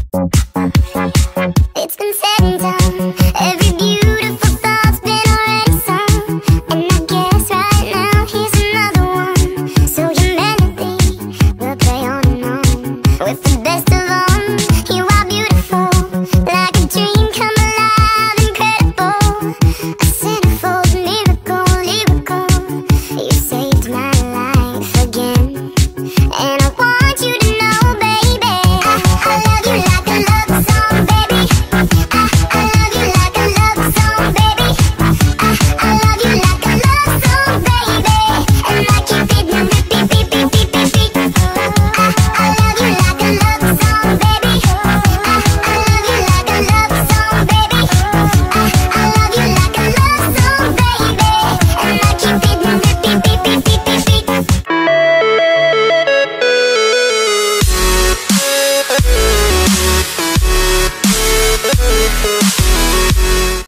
It's been said and done. Every beautiful thought's been already sung. And I guess right now here's another one. So humanity will play on and on with the best of